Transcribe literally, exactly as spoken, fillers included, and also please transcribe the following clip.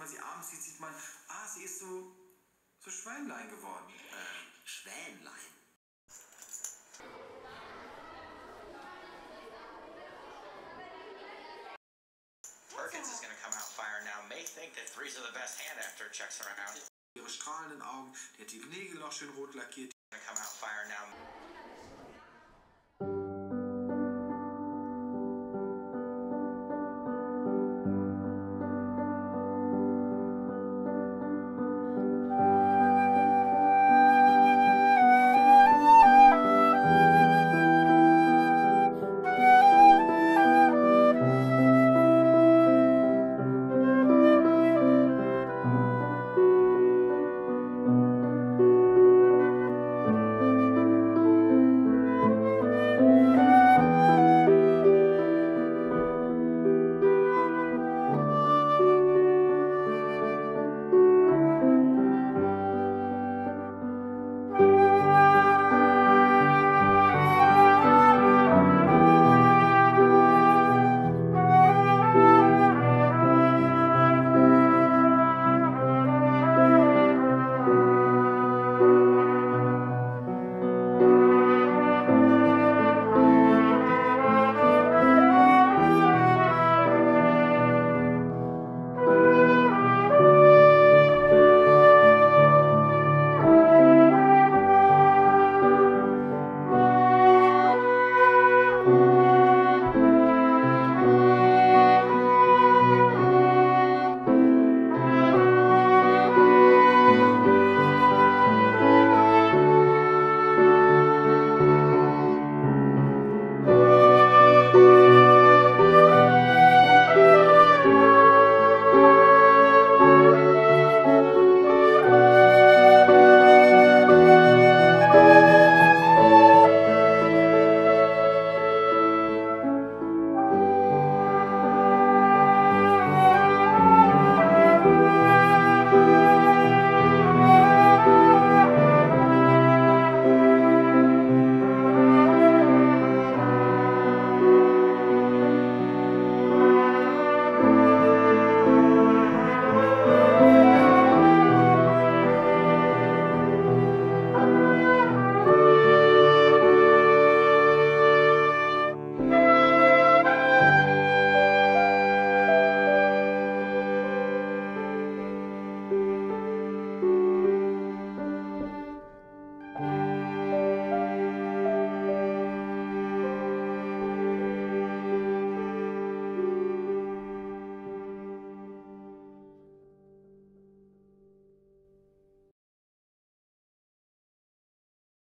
man sie abends sieht, sieht man, ah, sie ist so, so Schweinlein geworden. Äh, Schwänlein? Perkins is gonna come out fire now. May think that threes are the best hand after it checks around. Ihre strahlenden Augen, die hat die Nägel noch schön rot lackiert. Gonna come out fire now.